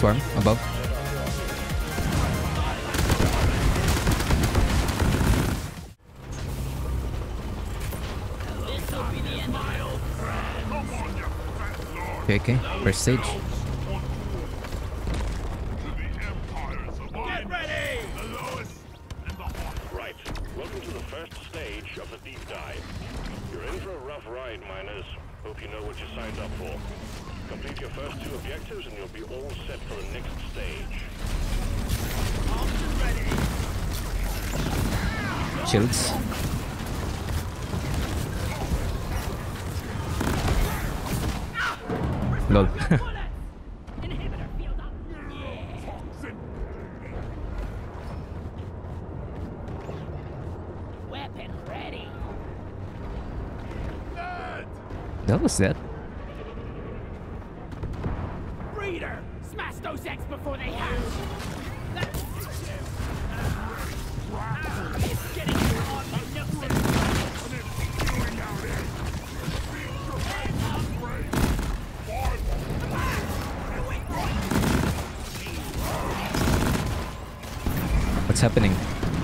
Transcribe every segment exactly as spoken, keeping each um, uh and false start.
swarm above. Okay, okay. First stage. Get ready! Right. Welcome to the first stage of the deep dive. You're in for a rough ride, miners. Hope you know what you signed up for. Complete your first two objectives and you'll be all set for the next stage. Shields. Lol. Weapon ready. That was that. Breeder, smash those eggs before they hatch. That's it's getting on my nooks and What's happening?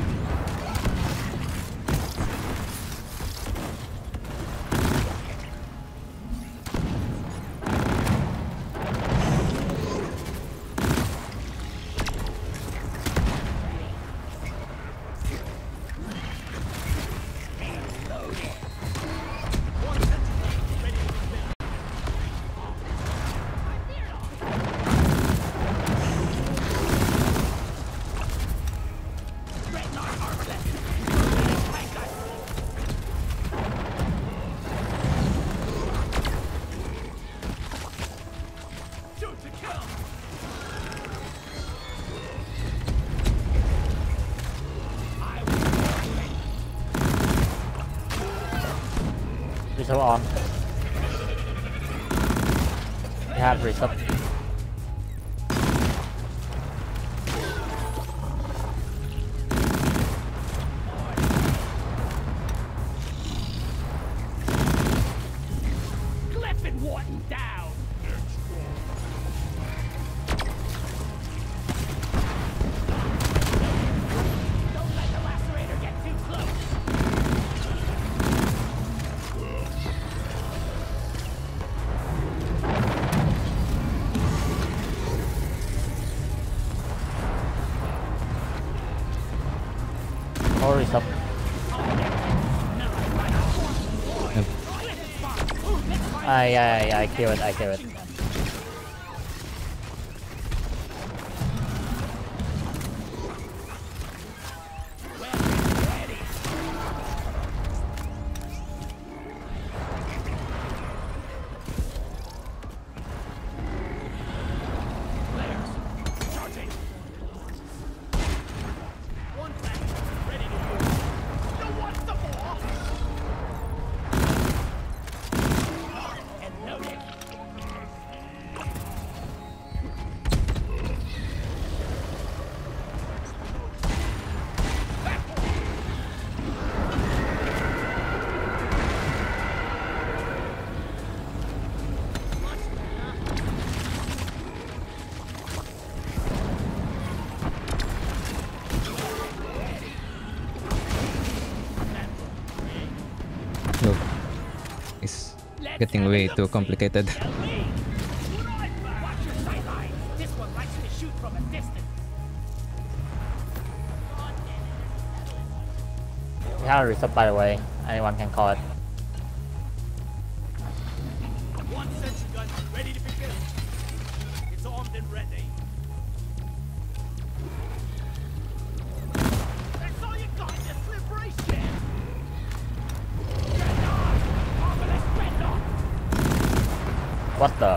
Reset on. We have reset. Cliff and Wharton down. Don't let the lacerator get too close. Or reset. I, I, I kill it, I kill it. Look. It's getting way too complicated. Watch your sideline. This one likes to shoot from a distance. We have a reset, by the way. Anyone can call it. One sentry gun ready to be built. It's armed and ready. That's all you got, this liberation. Dreadnought! Marvelous Dreadnought! What the?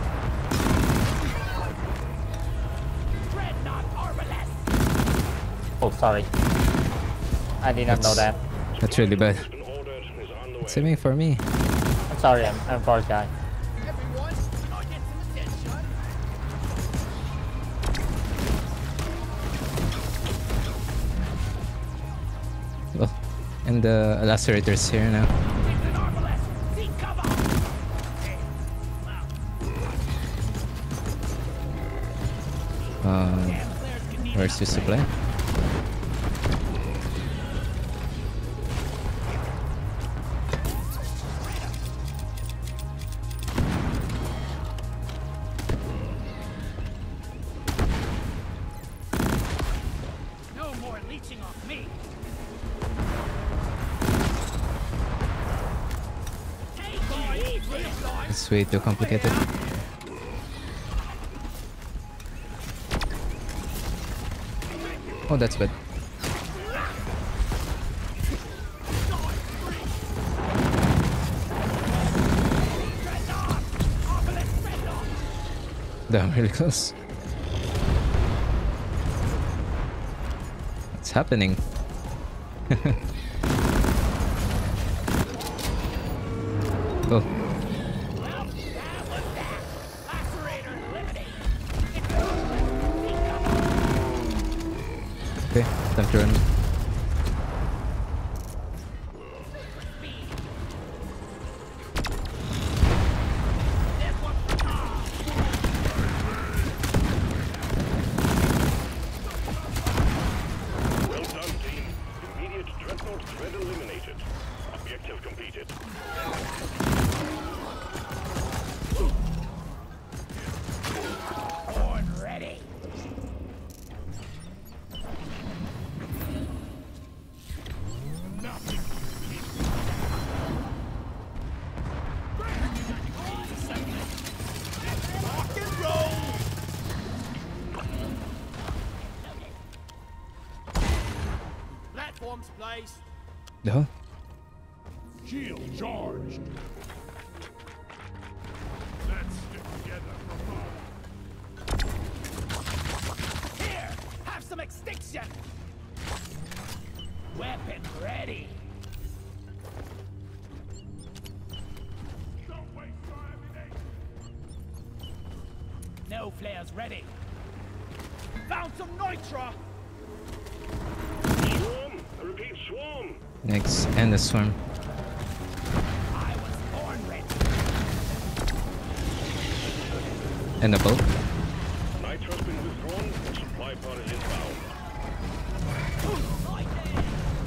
Dreadnought Arbalest! Oh, sorry. I did not know that. That's really bad. Been ordered is underway. It's aiming for me. I'm sorry, I'm, I'm apologize. Everyone, I'll get some attention. Oh, and the lacerator's here now. It's an Arbalest! Seek cover! Okay. Wow. Uh, where's your supply? No more leeching off me. Take it easy, guys. It's way too complicated. Oh, that's bad. Damn, really close. What's happening? Oh. Okay, time to run. Well done, team. Immediate dreadnought threat eliminated. Objective completed. Horn ready. Rock and roll. Platforms placed. No? Shield charged. Let's stick together for more. Here, have some extinction. Weapon ready. Don't waste your ammunition. No flares ready. Found some nitra. Swarm! I repeat, swarm! Next, and the swarm. I was born ready. And the bolt. Nitro's been withdrawn and supply pod is inbound. Right there.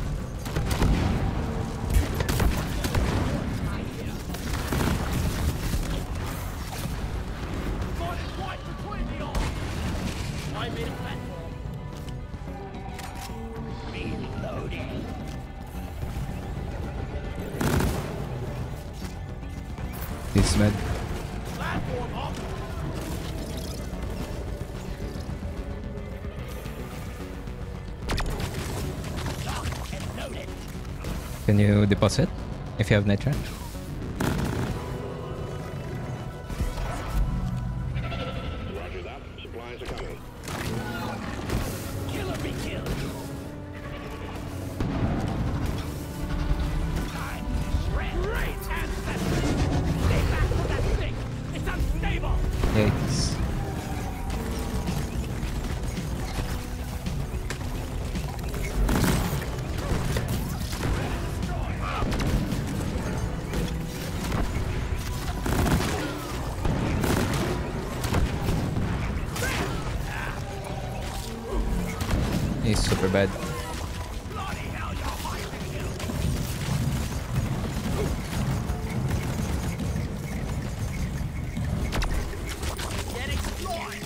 Got it right between the arms. I made a platform. Reloading. This bad. Platform up. Locked and loaded. Can you deposit if you have nitra? Roger that. Supplies are coming. Killer be killed. Time to shred. Great ancestors. Stay back from that thing. It's unstable. Yikes. He's super bad. Bloody hell, you're highly killed. Get explored.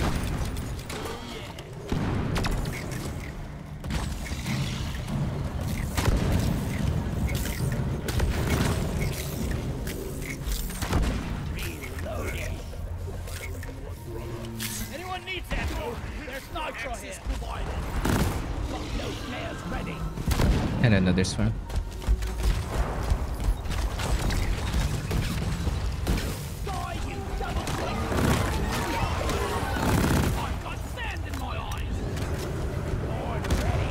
Reloading. Anyone needs ammo? There's nitro here. Provided. Got no flares ready. And another swarm. Die, you double click. I've got sand in my eyes. Horn ready.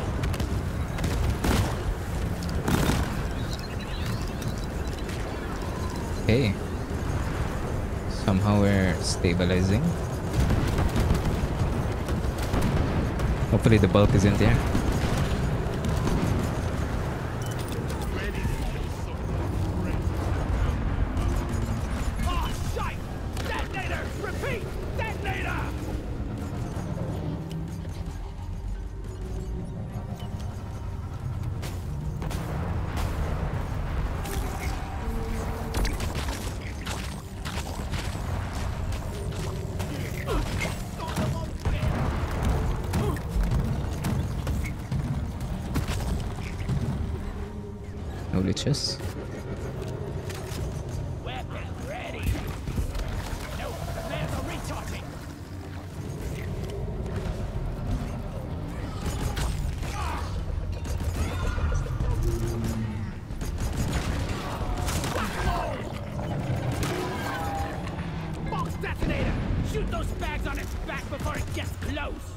Okay. Somehow we're stabilizing. Hopefully the bulk isn't there. Ah, shite! Detonator! Repeat! Detonator! No leeches. Weapon ready. No, flares are recharging. Box detonator! Shoot those bags on its back before it gets close.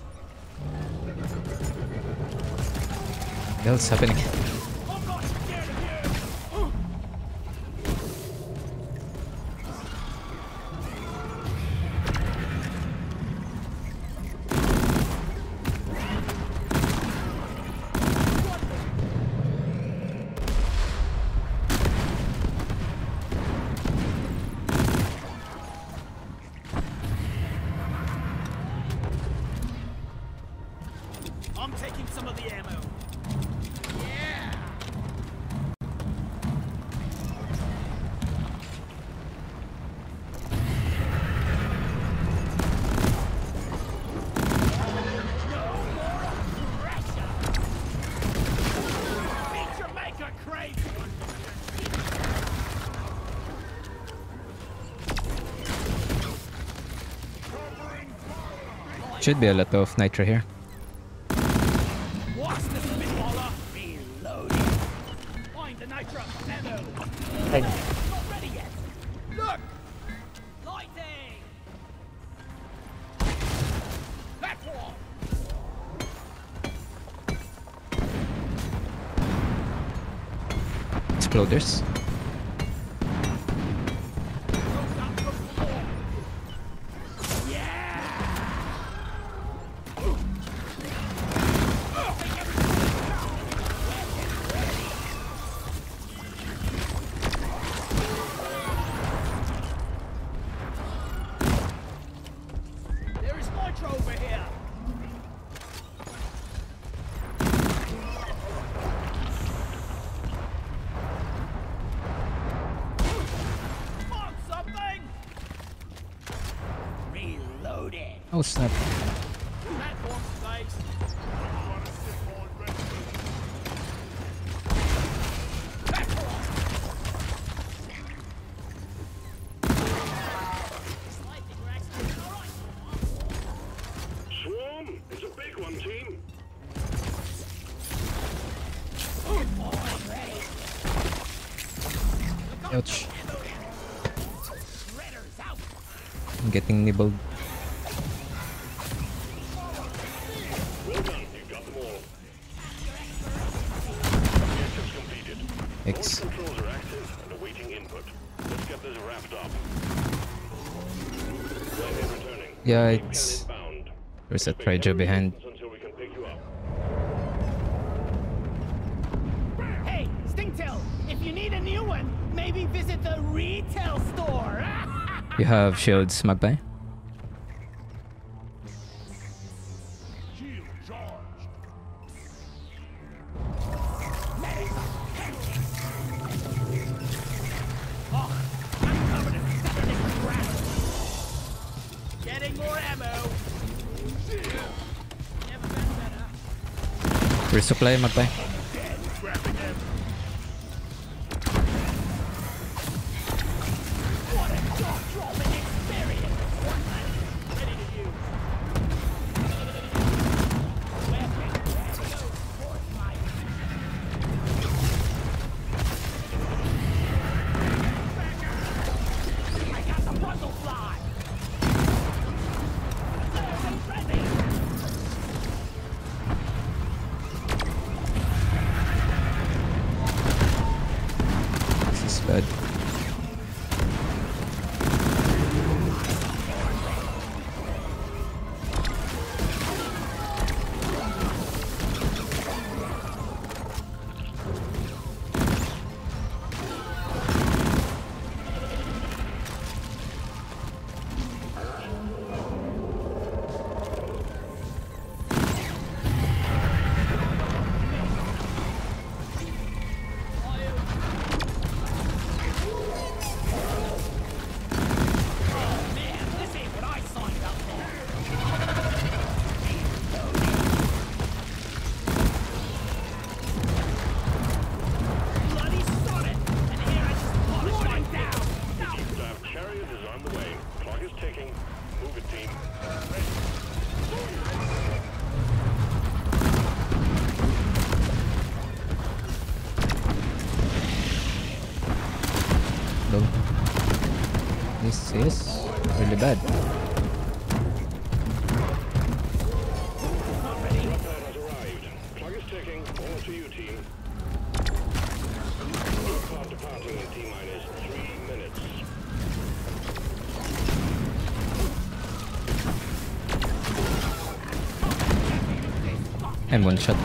What the hell's happening? I'm not scared of you. I'm taking some of the ammo. Yeah! No more pressure! Feature maker crazy! Should be a lot of nitro here. Watch the spitballer! Reloading! Find the nitro ammo! Hey, Not ready yet! Look! Lighting! Platform! Exploders. Goes up the floor! Yeah! There is nitro over here! On something! Reloading! Oh snap. Platform place! Platform! Slicing racks. Alright! Swarm! It's a big one, team. Ouch. Shredder's out! I'm getting nibbled. Well done. You got them all. Objectives completed. X. All controls are active and awaiting input. Let's get this wrapped up. When they're returning. Yeah, Keep it's... cannon bound. There's a Expect Trijo heavy behind. losses until we can pick you up. Hey, Stingtail! If you need a new one, maybe visit the retail store! You have shields, Magpie? Shield charged! Oh, I'm covered in seven different crap! Getting more ammo! Never been better. Resupply, Magpie. Dead, grabbing him! What a jaw-dropping experience! Ready to use. Weapon ready. Force fire. I got the bundle fly. Ready. This is bad. though. This is really bad. Lockdown has arrived. Clock is ticking. All to you, team. Clock departing in T-minus three minutes. And one shot.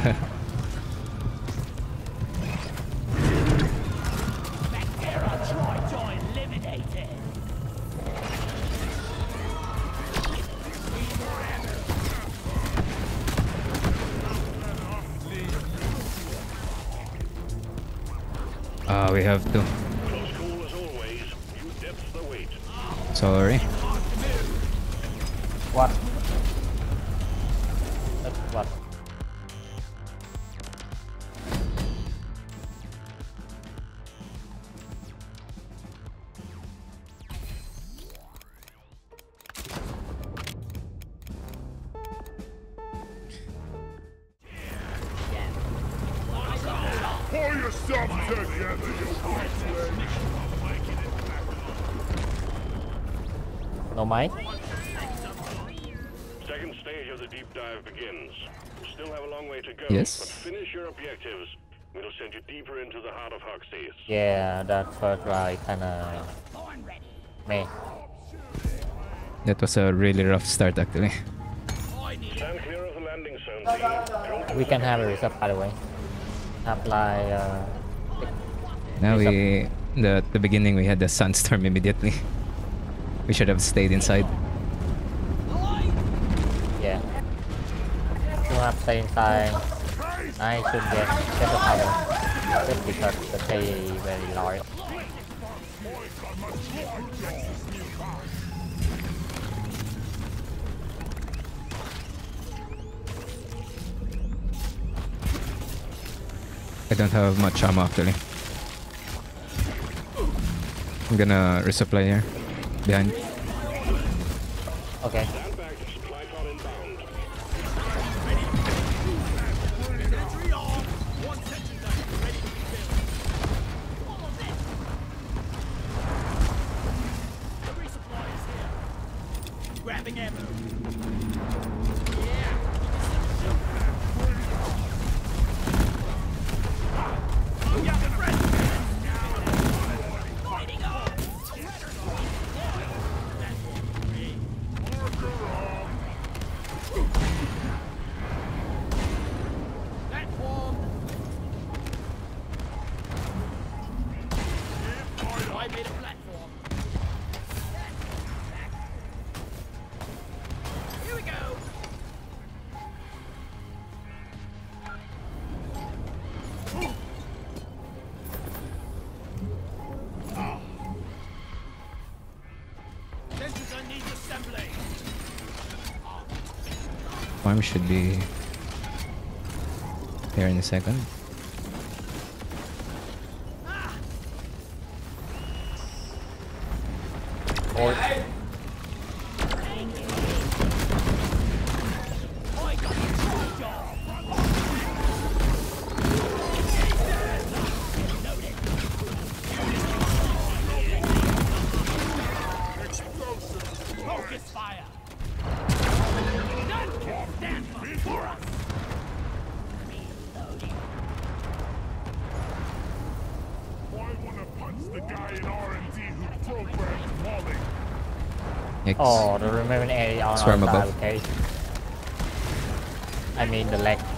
Ah, we have to. Close call as always. You depth the weight. Sorry. What? That's what? Pull yourself together, you weakling. No mic? Second stage of the deep dive begins. You still have a long way to go. Yes. But finish your objectives. It'll send you deeper into the heart of Hogsmeade. Yeah, that first ride kinda meh. That was a really rough start actually. Stand clear of the landing zone, team. Don't We can have a reset, by the way. Apply uh Now we the the beginning we had the sandstorm immediately. We should have stayed inside. yeah. You have to stay inside. I should get get the cover. Just because the pay very large. I don't have much ammo actually. I'm gonna resupply here. Behind. Okay. stand back. Supply pod inbound. Grabbing ammo. Platform. I made a platform. Here we go. Sensor gun needs assembly. Farm should be here in a second. Or Focus fire. None can stand before us. Why wanna punch the guy in R and D who programmed Wally? Yikes. oh, the remaining area on Swarm our side, above. okay. I mean the leg.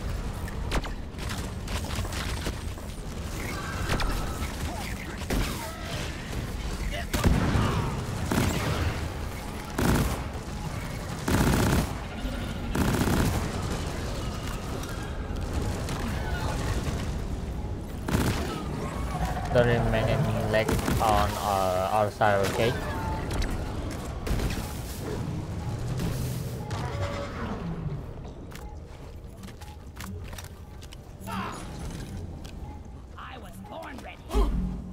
The remaining leg on our, our side, okay. I was born ready.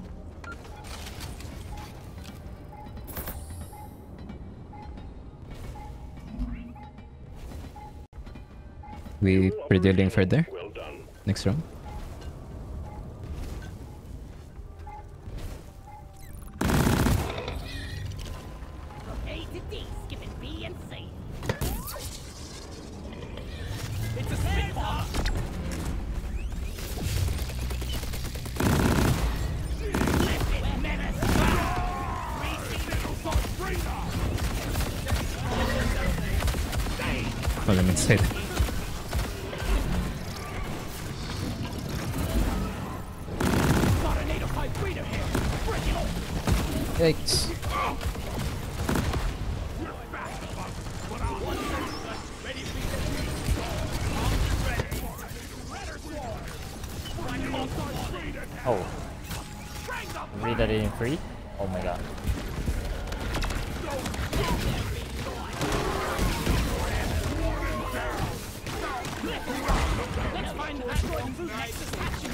We proceeding further. Well done. Next round. outside. Got a native type breeder here. Bring it on. Yikes. Oh. Read that in free? Oh my god. Let's find the asteroid and move next to statue.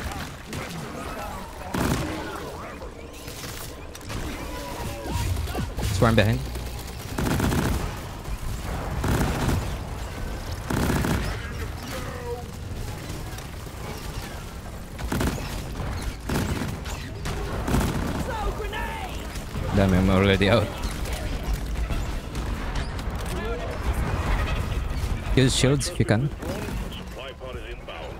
Swarm behind. Throw grenade! Damn, I'm already out. Use shields if you can. Supply pod is inbound.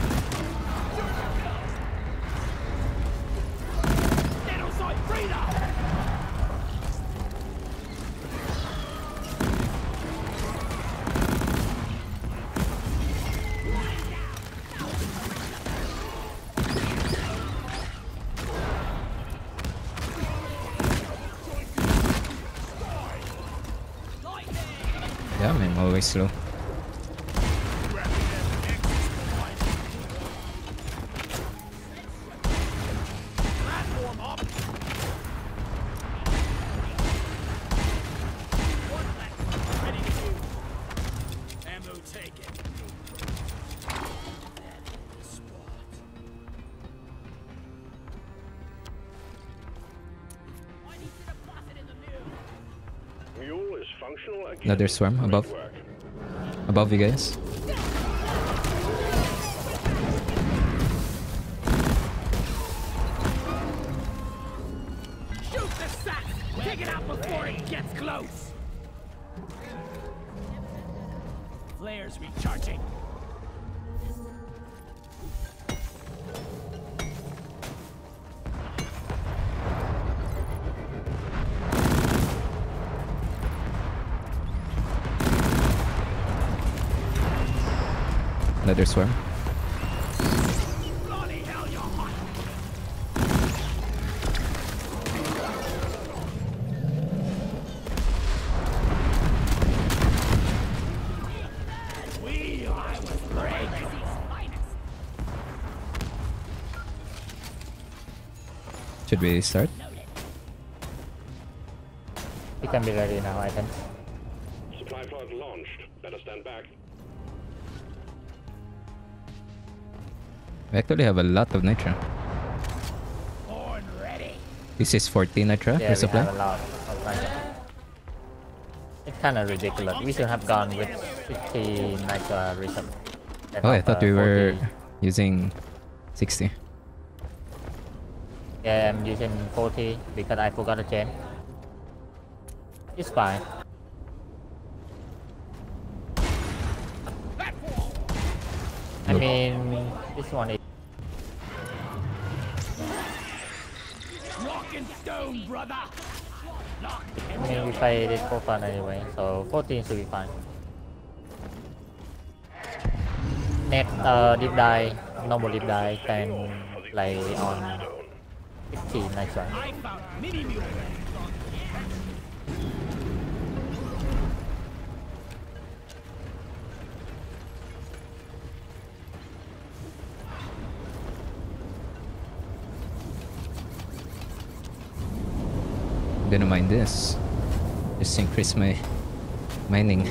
Genocide breeder! Damn, I'm always slow. Platform up! Ready to move. Ammo taken. I need to deposit in the mule. Mule is functional again. Another swarm Great above. work. Above you guys. Shoot the sack! Take it out before it gets close! Flares recharging. Another swarm. Bloody hell, you're hot! We I was great! Should we start? We can be ready now, I think. Supply pod launched. Better stand back. We actually have a lot of nitro. Born ready. This is forty nitro Yeah, per we supply. have a lot of nitro. It's kind of ridiculous. We should have gone with fifty nitro recent. Oh, I thought we were using sixty. Yeah, I'm using forty because I forgot to change. It's fine. I Look. mean, this one is. Rock and stone, brother! Lock I mean, we played it for fun anyway, so fourteen should be fine. Next, uh, deep dive, normal deep dive can play on fifteen nitro. I found mini mule. I'm gonna mine this. Just increase my mining.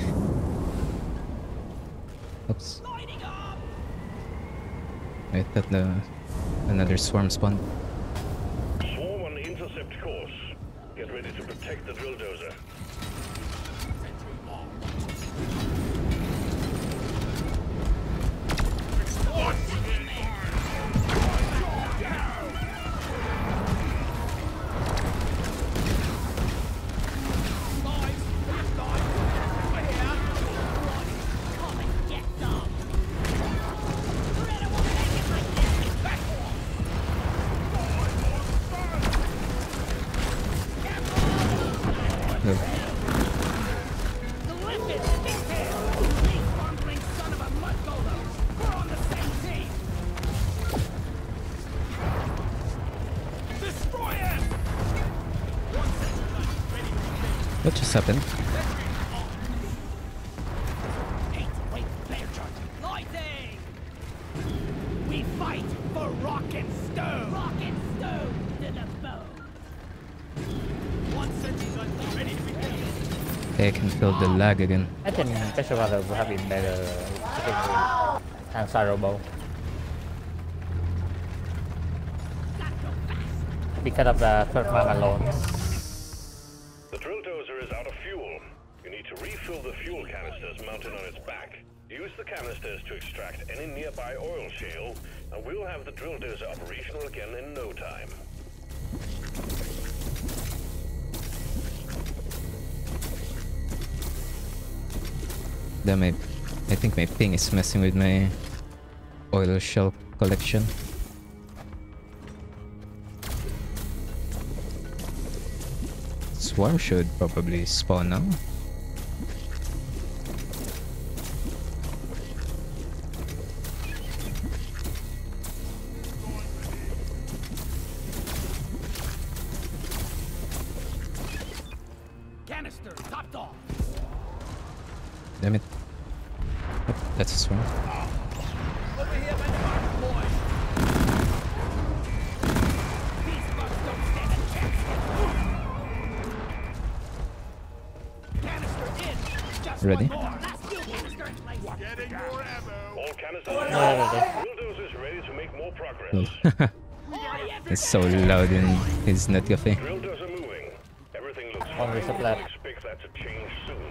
Oops. Lighting up! I thought the another swarm spawned. Swarm on intercept course. Get ready to protect the drill dozer. No. The limpet! Sticktail! These farmlings What just happened? Eight, wait, player charge. Lighting! We fight for rock and stone! Rock and stone to the bone! One sentry's on ready to be killed. I can feel the lag again. I think Pesuvaga would have been better hitting with than Sarobo. Because of the third man alone. The drill dozer is out of fuel. You need to refill the fuel canisters mounted on its back. Use the canisters to extract any nearby oil shale, and we'll have the drill dozer operational again in no time. Damn, I, I think my ping is messing with my oil shell collection. Swarm should probably spawn now. Canister topped off. Damn it. Oh, that's a swarm. Over here by the mark, boy. These bugs don't stand a chance. Canister in. Just Ready? one more. Last fuel canister in place. Getting more ammo. All canisters Yeah, drill dozers ready to make more progress. It's so loud in his net cafe. Drill dozer moving. Everything looks One fine. resupply. Expect that to change soon.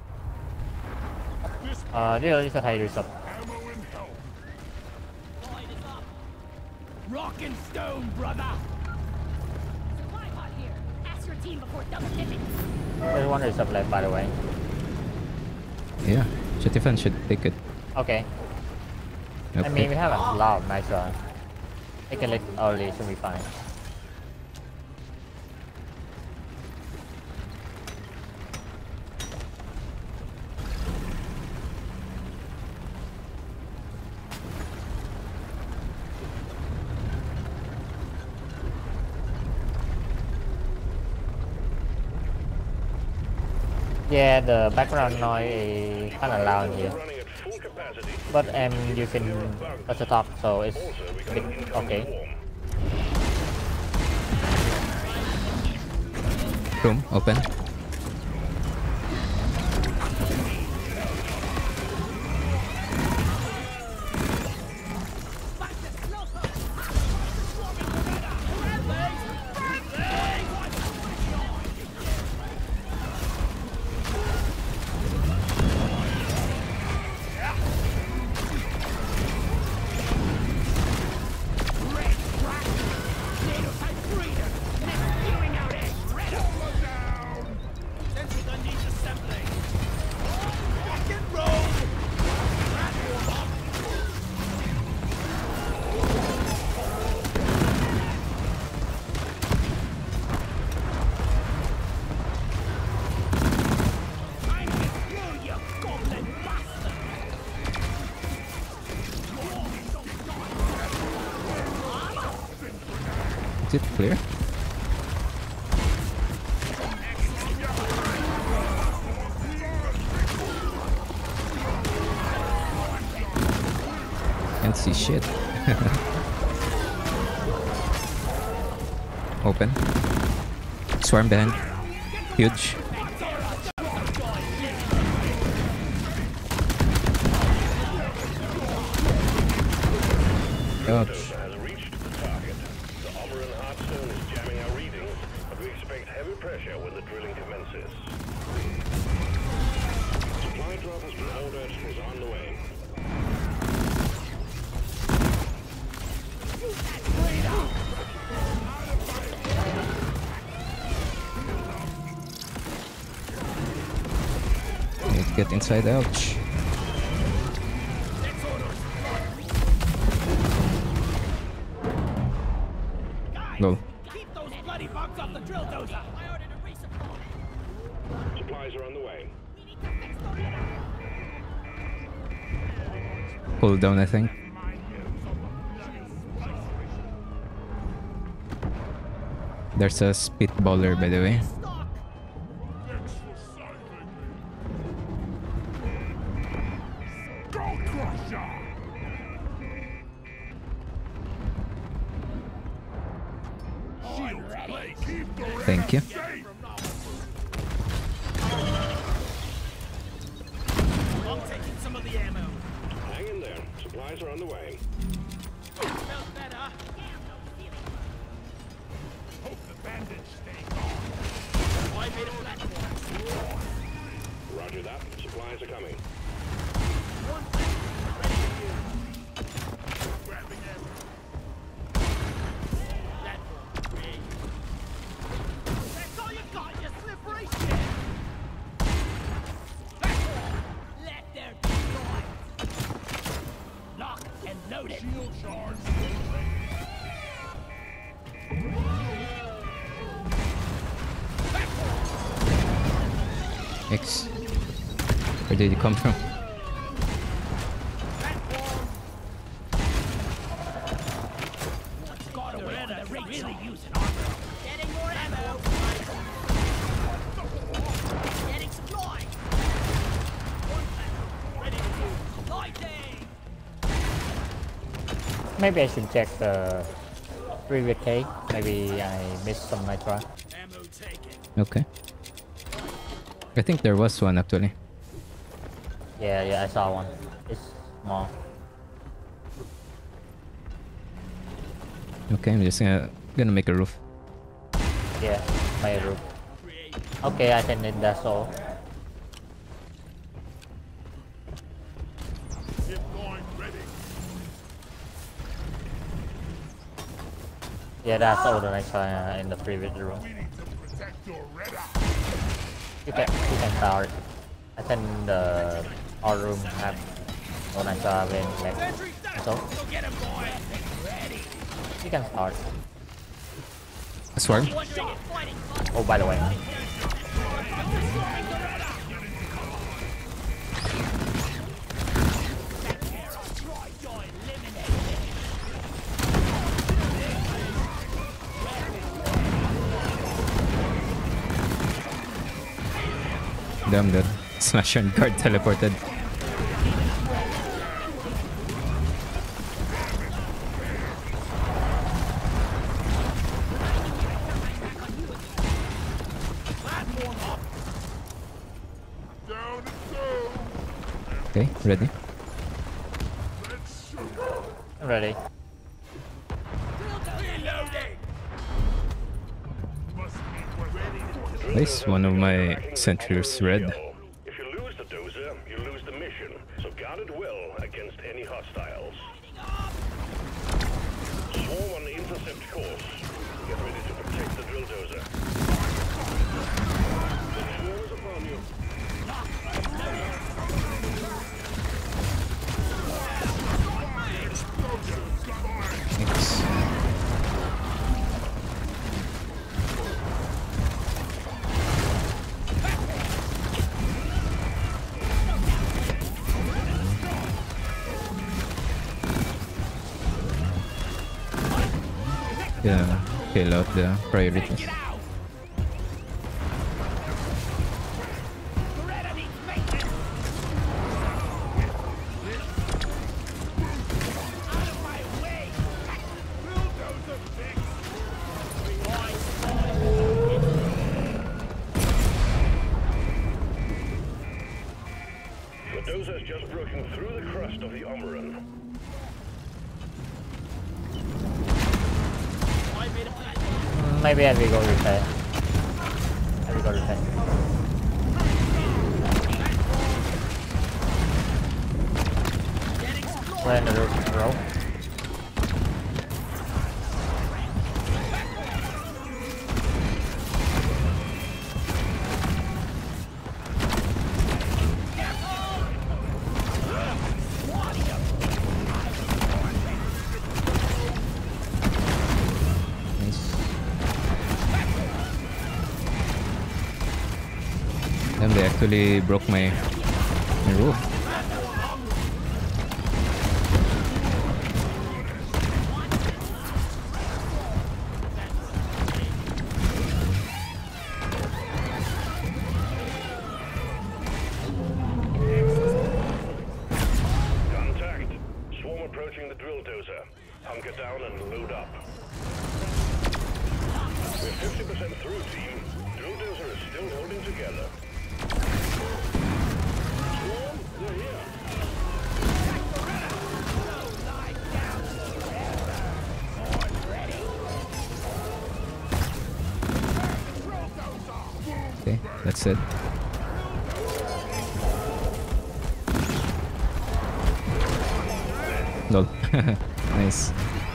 Uh, there is a high result. Ammo and help. Light is up. Rock and stone, brother. Supply pod here. Ask your team before double dipping. There's one result left, by the way. Yeah, Chetifan should take it. Okay. I mean, Okay. we have a lot of nice runs. Take a look early, should be fine. Yeah, the background noise is kind of loud here, Running at full capacity. but I'm using a top, so it's Also, we a can bit incoming okay. swarm. Room open. Is it clear? Can't see shit. Open. Swarm behind. Huge. Ouch. Has reached the target. The armor and Hearthstone is jamming our readings, but we expect heavy pressure when the drilling commences. Supply drop has been ordered and is on the way. Need to get inside. Ouch. Go. Keep those bloody bugs off the drill dozer. I ordered a resupply. Supplies are on the way. We need to fix those little... Pull down, I think. There's a spitballer, by the way. Stock. Play, keep the rest Thank you. safe. I'm taking some of the ammo. Hang in there. Supplies are on the way. Smells better. Hope the bandits stay gone. I made a platform. Roger that. Supplies are coming. One thing. Ready to use. Grabbing ammo. Platform. Ready. That's all you got, you slippery shit. Platform. Let there be light. Lock and load it. Shield charge. X. Where did you come from? Got away from the really using armor. Getting more ammo. Getting supplies. One platform. Ready to use. Lighting. Maybe I should check the previous K. Maybe I missed some nitro. Ammo taken. Okay. I think there was one actually. Yeah, yeah, I saw one. It's small. Okay, I'm just gonna, gonna make a roof. Yeah, my roof. Create. Okay, I can need that all. Ship going ready. Yeah, that's all that I saw uh, in the previous room. We need to protect your red eye. You can, you can start. I think the our room have all I saw when like Sentry down. so. Go get him, boy. Ready. You can start. A swarm? Wondering if fighting. Oh, by the way. Try to eliminate it. Damn good. Smash and guard teleported. Down and go. Okay, ready? Let's shoot. Ready. Reloading. Must be ready. Place one of my sentries red. If you lose the dozer, you lose the mission. So guard it well against any hostiles. Swarm on the intercept course. Get ready to protect the drill dozer. The swarm is upon you. Thanks. Yeah, kill out the priorities. The dozer has just broken through the crust of the Omeran. Mm, maybe I will go repair. I will go repair. We're in the roof row. Nice. Damn, they actually broke my, my roof. Contact. Swarm approaching the drill dozer. Hunker down and load up. Okay, that's it. Lol. Nice.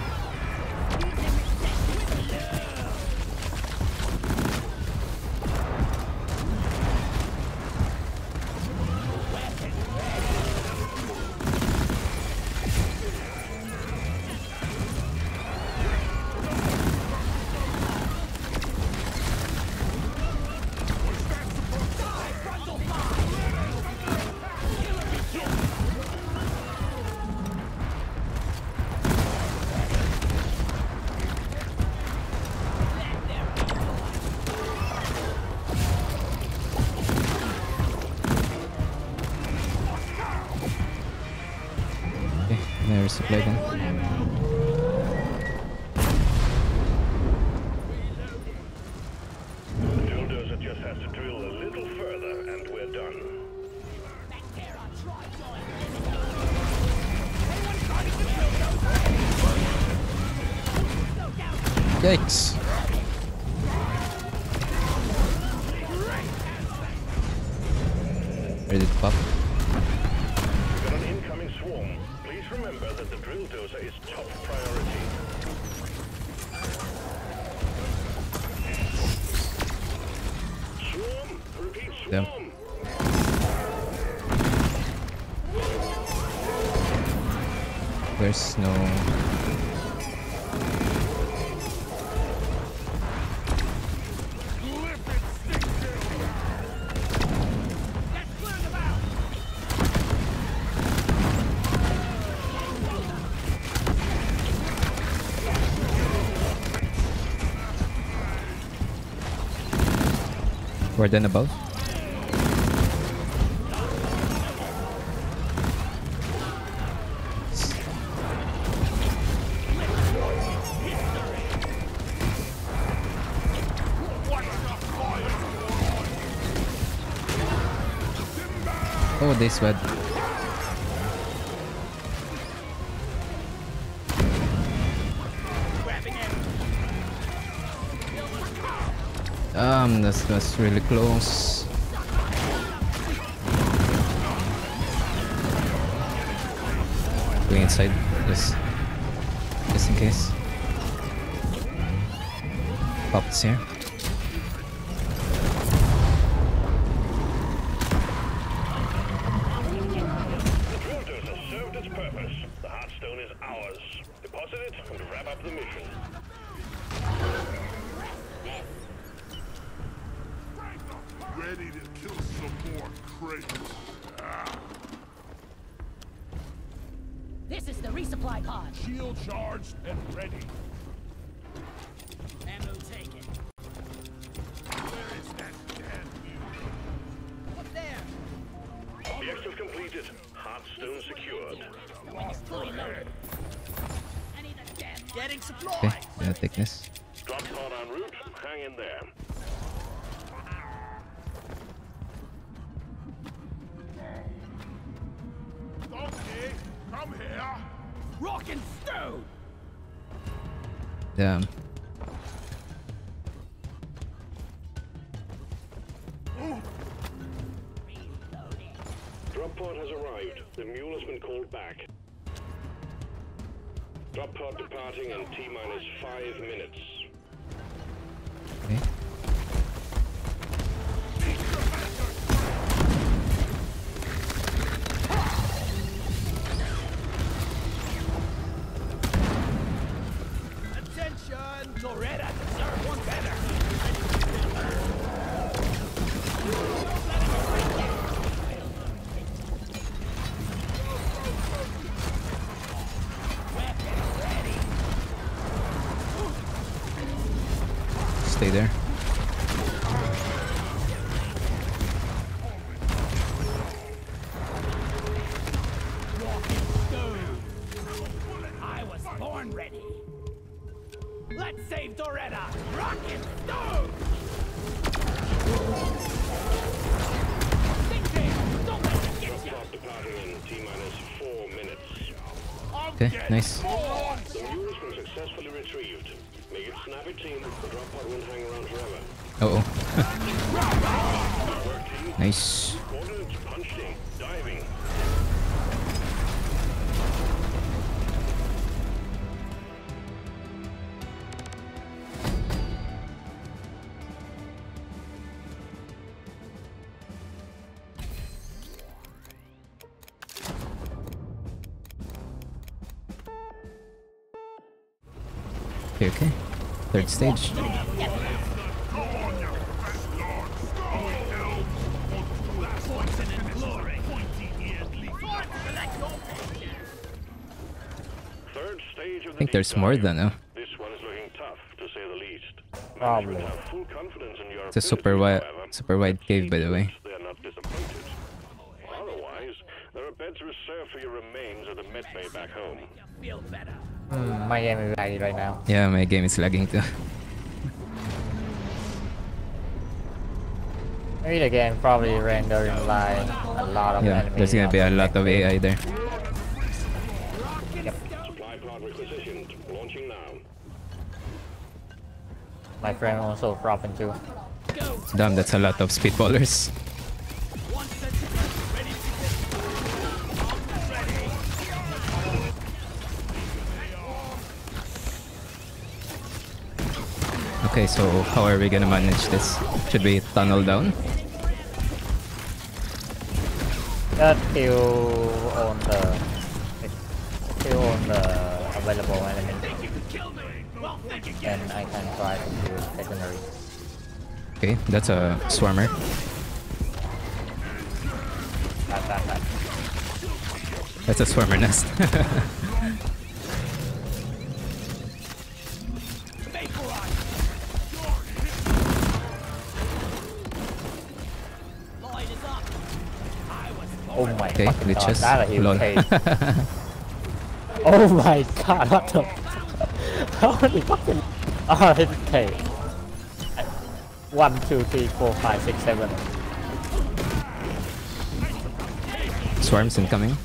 Okay, there's supply gun. The bulldozer just has to drill a little further and we're done. Yikes! Where did it pop? We've got an incoming swarm. Please remember that the drill dozer is top priority. Swarm! Repeat, Damn. swarm! There's no... Warden above. Oh, they sweat. Um, that's that's really close. Going inside, just just in case. Pops here. The drill dozer served its purpose. The Heartstone is ours. Deposit it and wrap up the mission. Ready to kill some more crates. Ah. This is the resupply pod. Shield charged and ready. Ammo taken. Where is that damn mule? What's there? Objective completed. Heartstone secured. Fully loaded. I need a damn. Getting Okay, supplies. gonna take this. Drop pod en route. Hang in there. Donkey, come here. Rock and stone. Damn. Drop pod has arrived. The mule has been called back. Drop pod departing in T minus five minutes. Okay. Attention! Toretta deserves one better. Stay there. I was born ready. Let's save Doretta! Rock and stone! Thinking! Don't let it get Drop ya! pod departing in T minus four minutes. Okay, nice. The mule has been successfully retrieved. Make it snappy team. The drop pod won't hang around forever. Uh oh. Nice. Coordinates punched in. Diving. Okay, okay. Third stage. Third stage of the I think there's deep more dive. than uh, This one is looking tough, to say the least. Probably. Management have full confidence in your it's a super abilities, wide, however. super wide cave, by the way. They are not disappointed. Otherwise, there are beds reserved for your remains at the med bay back home. Feel better. Hmm, my game is ready right now. Yeah, my game is lagging too. Maybe the game probably rendering like a lot of Yeah, enemies. there's gonna be a on the lot of A I there. Supply pod requisitioned. Launching now. My friend also dropping too. Damn, that's a lot of speedballers. One sentinel ready to Okay, so how are we gonna manage this? Should we tunnel down? Just kill on the kill on the available enemy, and I can try to do secondary. Okay, that's a swarmer. That, that, that. That's a swarmer nest. light is up. I was Oh my Okay, fucking god, glitches. that a Lol. huge cave. Oh my god, what the how many fucking oh it's okay. One, two, three, four, five, six, seven. Swarms incoming.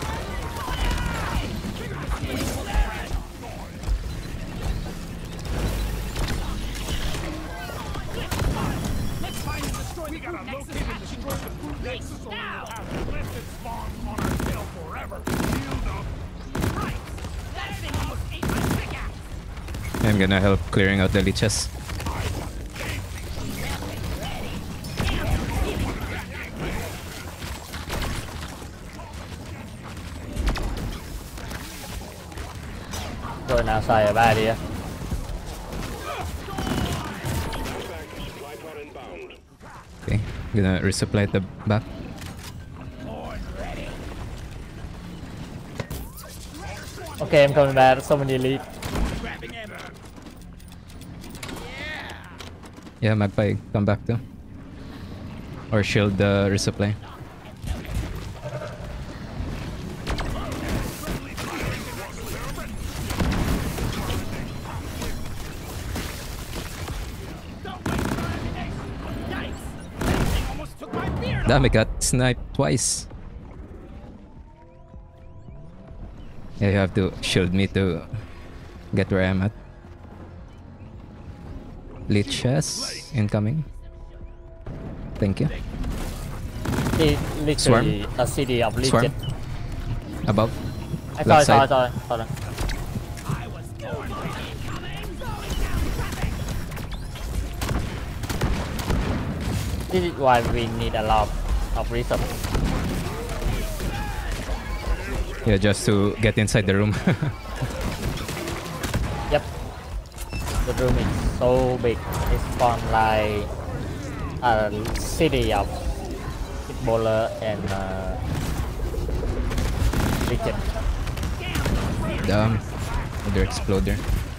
Let's find and destroy the group nexus. Nexus now. Lifted spawns on our tail forever. Shield up. Right. That thing almost ate my pickaxe. I'm gonna help clearing out the leeches. Going outside a bad here. Supply pod inbound. Okay, gonna resupply at the back. Okay, I'm coming back. So many elite. Grabbing ammo. Yeah, Magpie, come back too. Or shield the resupply. Don't wait for ammunition. Yikes. That thing almost took my beard Damn, I got sniped twice. Yeah, you have to shield me to get where I'm at. Leeches incoming. Thank you. Li- Literally a city of Swarm. legend. Above. I saw, Left I saw, I side. saw, I saw them. I was born ready. Incoming. Slowing down traffic. This is why we need a lot of resources. Yeah, just to get inside the room. Yep. The room is so big. It's from like a city of footballer and uh, legend. Damn. Another exploder.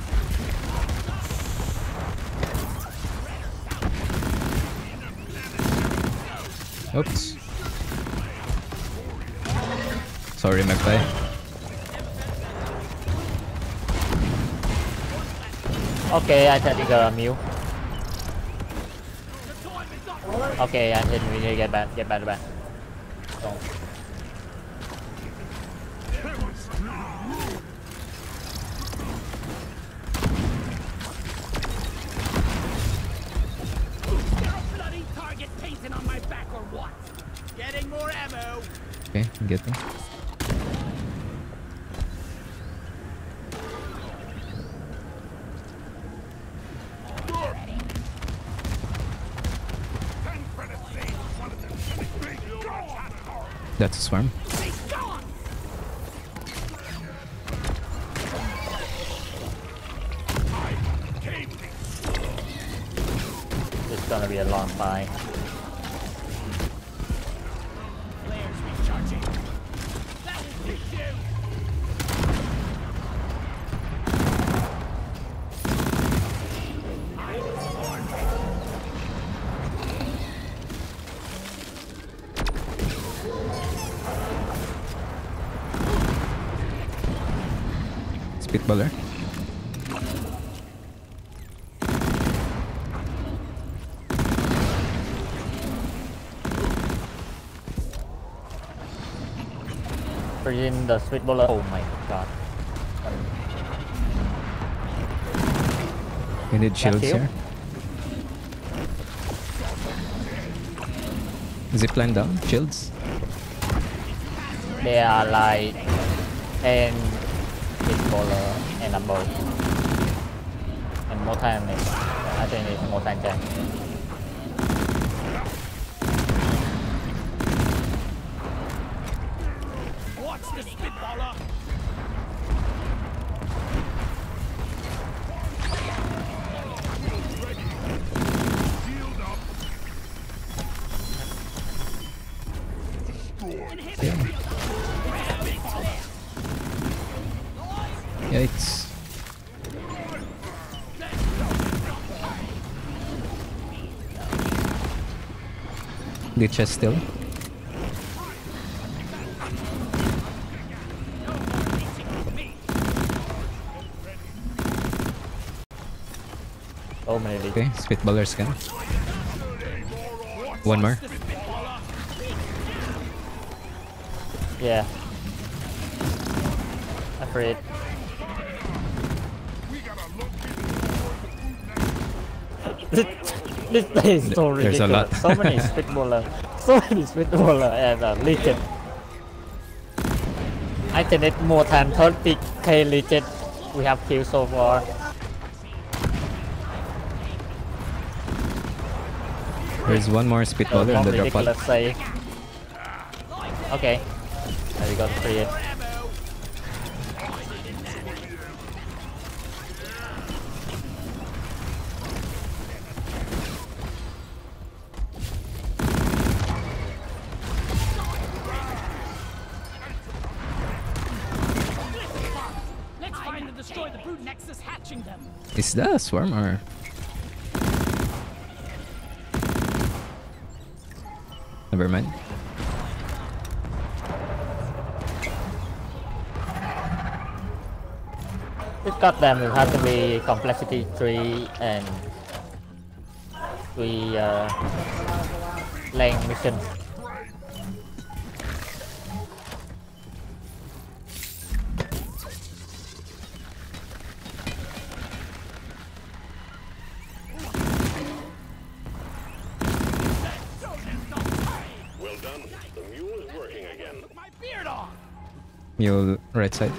Oops. Sorry, Magpie. Okay, I think a Mew. Okay, I think we need to get back, get back, back. So, Bloody target painted on my back or what? Okay, get them. That's a swarm. It's gonna be a long fight. Flares recharging. That will fix you. Spitballer. Freezing the sweet baller. Oh my god. We need shields kill? here. Zipline down, shields. They are like ten sweet baller and above. And more time is, I think it's more time than. Watch the spitballer. Yikes. Glitches still. So many leads. Okay, spitballer scan. One more. Yeah. Afraid. this, this place is so There's a ridiculous. lot. So many spitballer. So many spitballer and uh, Legion. I think it's more than thirty K Legion we have killed so far. There's one more So spitballer in the drop pod. ridiculous say. Okay. There we got three. Let's find and destroy the brute nexus hatching them. Is that a swarm or? Never mind. This goddamn will have to be complexity three and we uh lane mission. Well done. The mule is working again. Put my beard on. Mule right side.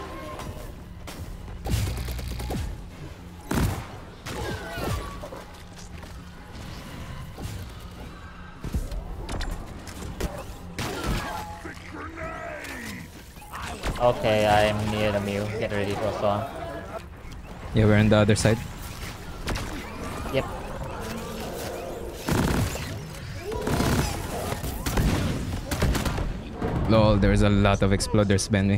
Okay, I'm near the mill. Get ready for storm. Yeah, we're on the other side. Yep. Lol, there's a lot of exploders, Benny.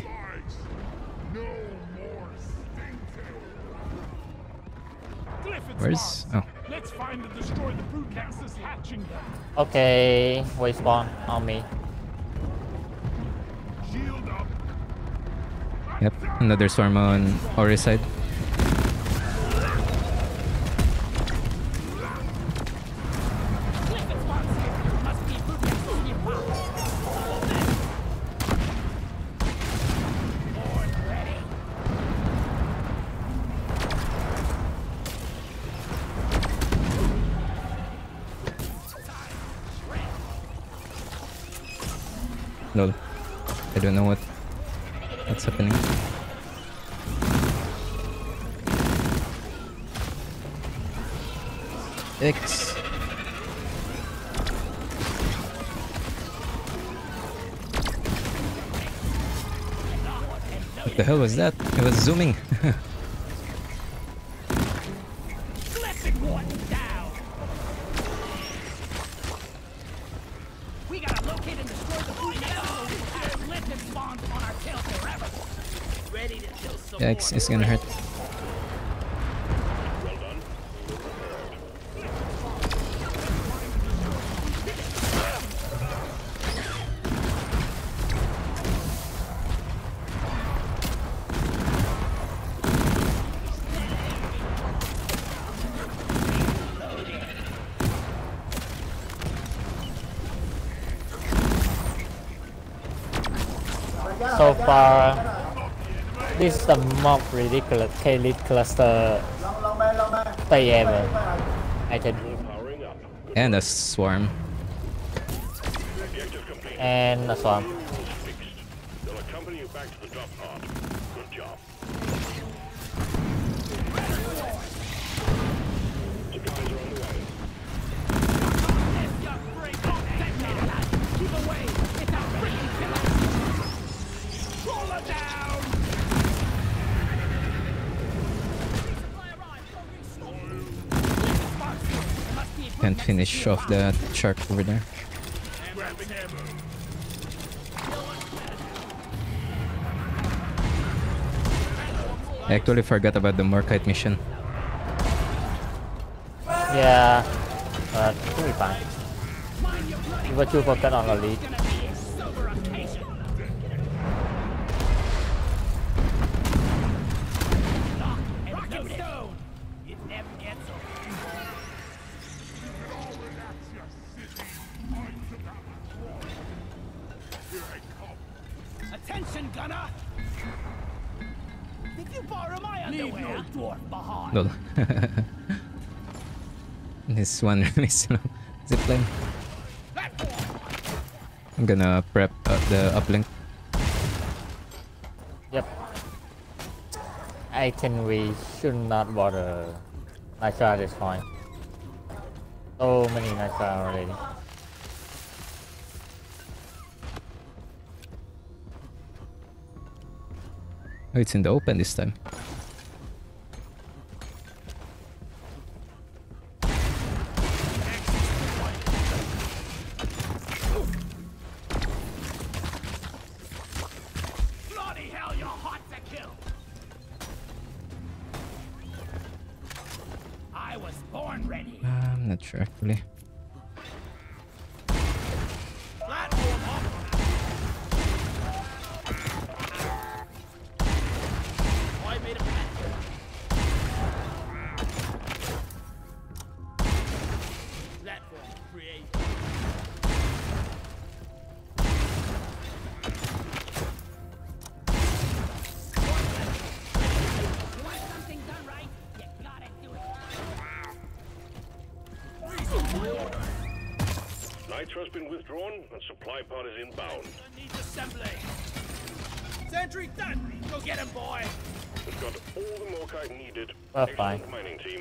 Where's... Oh. Let's find and destroy the brute nexus hatching them. Okay, wait spawn on me. Shield up. Yep, another swarm on Ori side. Cliff response. Must be a brute nexus nearby. Lol. I don't know what what's happening. X. What the hell was that? It was zooming. Classic one down. We gotta locate and destroy the food now. And let them spawn on our tail forever. Ready to kill some Yeah, it's, it's gonna hurt. Well done. So far, this is the most ridiculous K-Lead cluster play ever. I can. Powering up. Good And a swarm. objective complete. And a swarm. Rules fixed. They'll accompany you back to the drop pod. Good job. Supplies are on the way. Keep away. It's our freaking killer. Roll her down. Can't finish off that shark over there. Grabbing ammo. I actually forgot about the Morkite mission. Yeah, but we'll be fine. You were too focused on the lead. Rock and stone. It never gets old. Attention, gunner! Did you borrow my underwear? Leave no dwarf behind. Lol. This one is zipline. I'm gonna prep uh, the uplink. Yep. I think we should not bother Nitro at this point. So many Nitro already. Oh, it's in the open this time. Bloody hell, you're hot to kill! I was born ready. Uh, I'm not sure actually. Platform up. I made a platform. Platform create. You want something done right? You gotta do it. Nitro's been withdrawn and supply pod is inbound. Needs assembly. Sentry done. Go get him, boy. We've got all the Morkite needed. We're Excellent fine. mining team.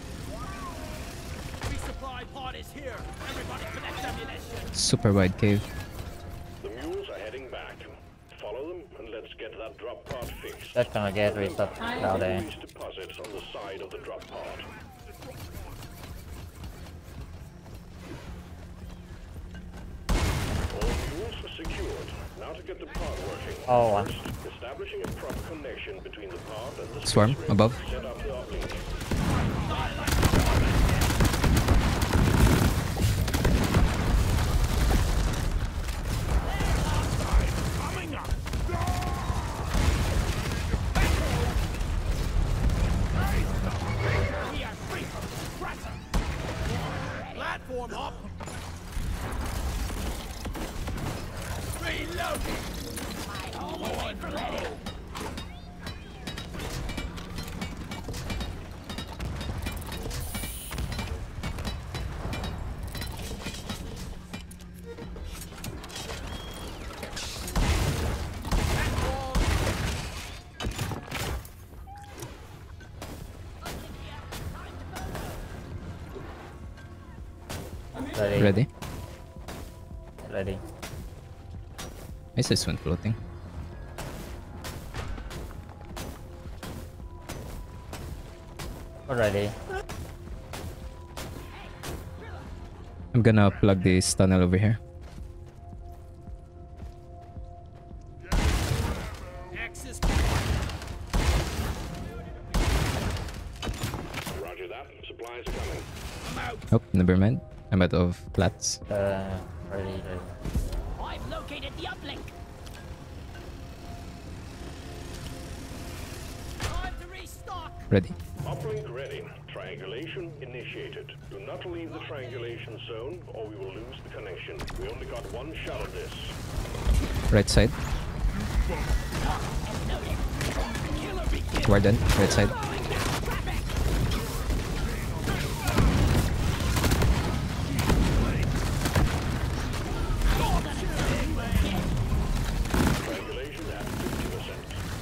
Resupply pod is here. Everybody collect ammunition. Super wide cave. The mules are heading back. Follow them and let's get that drop pod fixed. That's gonna get reset down there. These deposits on the side of the drop pod. All mules are secured. Now to get the pod working. Oh, one. First, establishing a proper connection between the pod and the Swarm space rig. above. Set up the uplink. Coming up. We are free from suppressor. Platform up. Reloading. I almost ready. Ready. Ready? Ready. I see this one floating. Ready. I'm gonna plug this tunnel over here. Axis. Roger that. Supplies are coming. I'm out. Oh, never mind. I'm out of plats. Uh, ready, ready. I've located the uplink. Time to restock. Ready. Uplink ready. Triangulation initiated. Do not leave the triangulation zone or we will lose the connection. We only got one shot at this. Right side. Warden. Right side. Triangulation at fifty percent.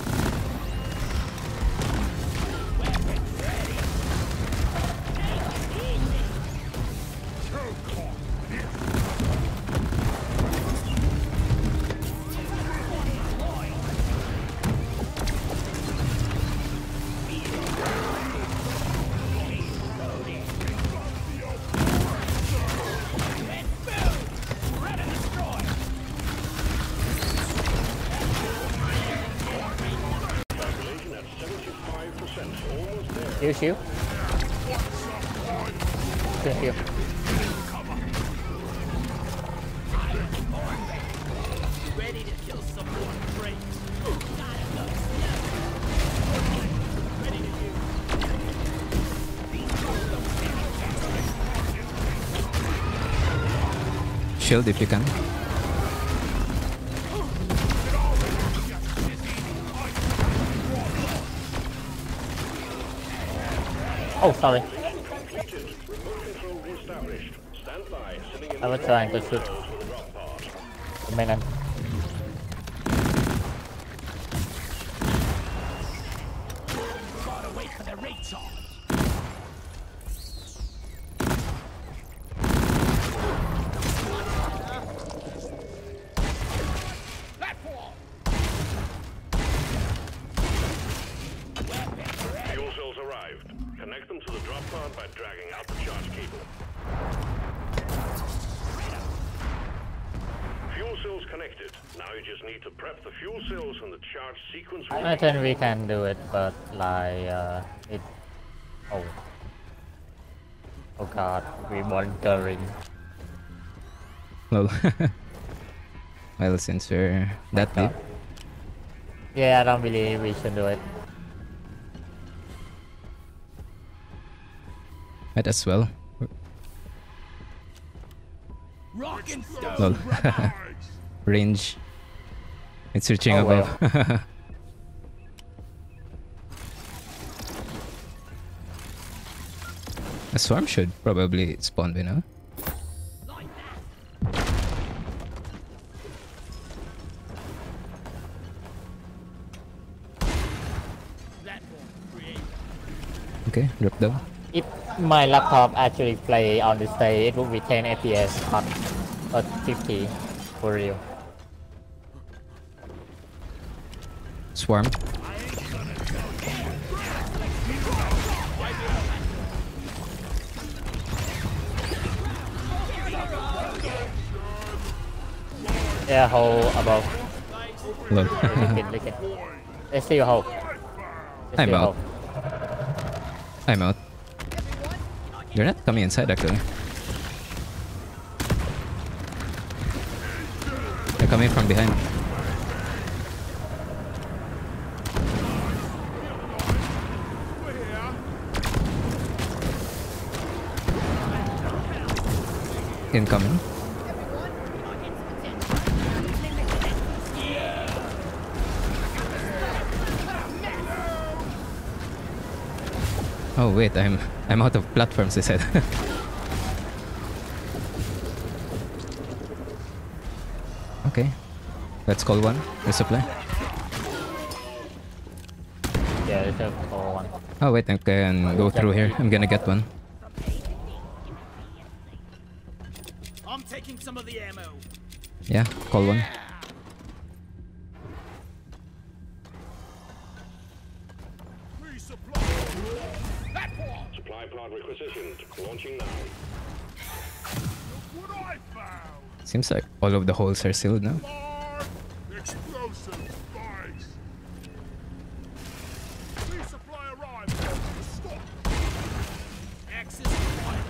Triangulation at seventy-five percent. Almost there. Shield, shield. Shield, shield. Ready to kill some more freaks. Ready to use. Shield if you can. Oh, sorry. Completed. Remote control reestablished. Stand by. Sitting in I was the trying to shoot. controls for the drop pod. Mấy anh. Gotta wait for the recharge. Platform. Fuel cells arrived. Connect them to the drop pod by dragging out the charge cable. Fuel cells connected. Now you just need to prep the fuel cells and the charge sequence. will I think we can do it, but like uh, it. Oh. Oh God, we monitoring. Lol. Well, since we're that deep. Yeah, I don't believe we should do it. Might as well. Rock and stone. Lol. Range. It's reaching Oh, above. A swarm should probably spawn by now. Like that. Platform created. Okay, drop down. If my laptop actually play on this day, it would be ten F P S, not not fifty for real. Swarm. Yeah, hold above. Lol. Look it, look it. Let's see your hold. Let's I'm see your out. hold. I'm out. You're not coming inside actually. They're coming from behind. Incoming. Oh wait, I'm I'm out of platforms, they said. Okay. Let's call one. Resupply. Yeah, there's a call one. Oh wait, I can go through here. I'm gonna get one. I'm taking some of the ammo. Yeah, call one. Resupply. Supply pod requisitioned. Launching now. Look what I found. Seems like all of the holes are sealed now. More explosive spice. Resupply arrived. Stop. Access required.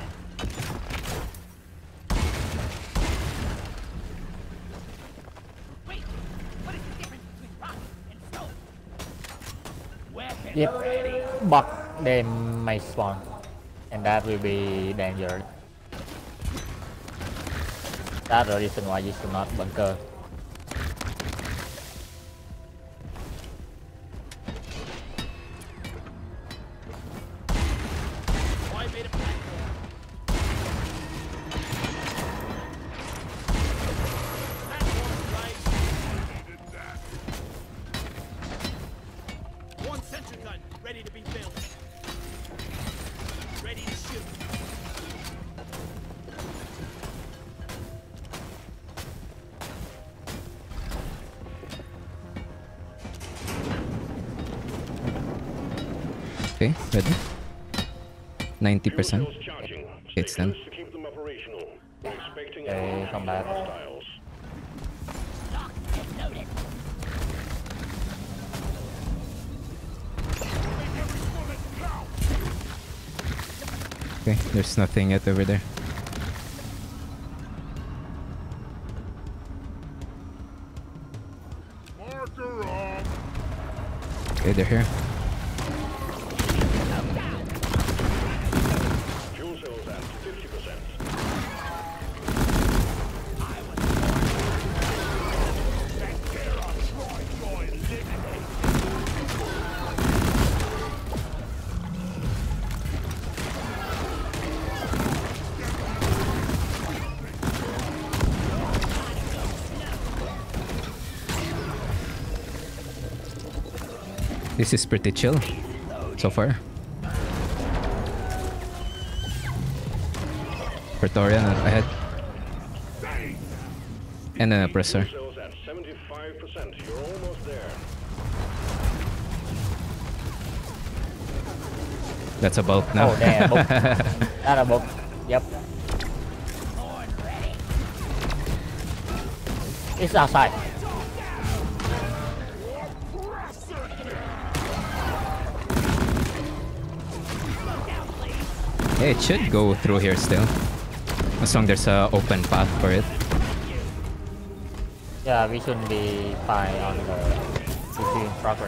Wait, what is the difference between rock and stone? Weapon Yep. ready. But they may spawn, and that will be dangerous. That's the reason why you should not bunker. I made a platform. Platform right. One sentry gun ready to be built. Ready to shoot. Okay, ready. ninety percent. Fuel cells charging. It's Stay done. close to keep them operational. We're expecting Okay, come back. hostiles. Locked and loaded. Okay, there's nothing yet over there. Marker on. Okay, they're here. Fuel cells at fifty percent. This is pretty chill so far. Praetorian ahead. And an oppressor. Fuel cells at seventy-five percent. You're almost there. That's a bulk now. Oh damn, book. That's a book. Yep. It's outside. Yeah, it should go through here still. As long there's a open path for it. Yeah, we shouldn't be fine on the between progress.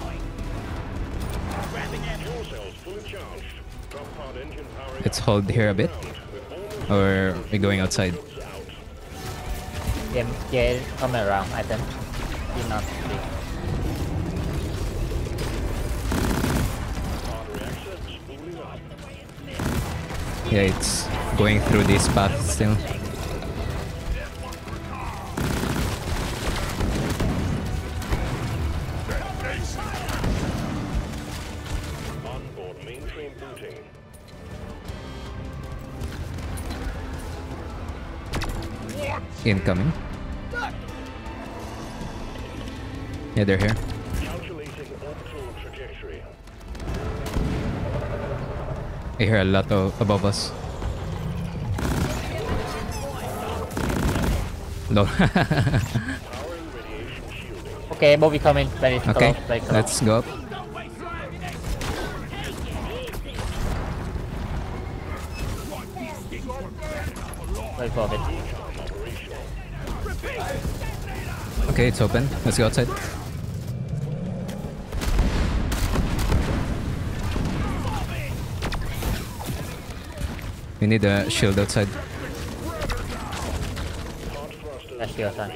Fuel cells fully charged. Drop pod engine powering Let's up. hold here a bit. With almost Or we're going outside. out. Yeah, yeah, come around, I think. Did not see. Pod reactor spooling up. Yeah, it's going through this path still. Onboard mainframe booting. Incoming. Yeah, they're here. Calculating orbital trajectory. I hear a lot of above us. No. Powering radiation shielding. Okay, but we come in very Okay, close, very close. let's go up. Wait for it. Okay, it's open. Let's go outside. We need a shield outside. That's your son.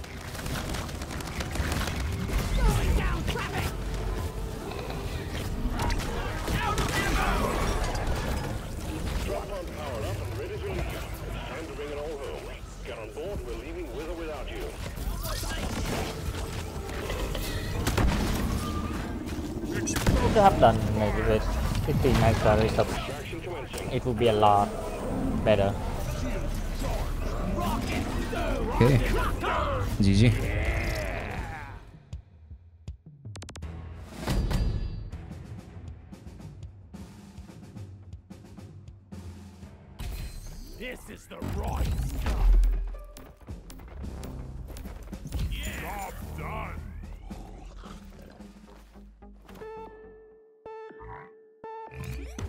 Drop pod powered up and ready to leave. It's time to bring it all home. Get on board. We're leaving with or without you. If you have done maybe with fifteen extra resup, Traction commencing. it would be a lot better. Okay. G G. This is the right stuff. Job done.